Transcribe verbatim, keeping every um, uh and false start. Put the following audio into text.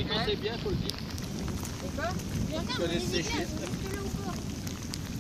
quand c'est bien, faut le dire. D'accord. Je connais ce sécher.